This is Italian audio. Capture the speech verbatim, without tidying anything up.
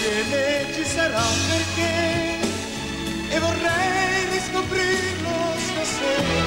insieme ci sarà un perché e vorrei riscoprirlo stasera.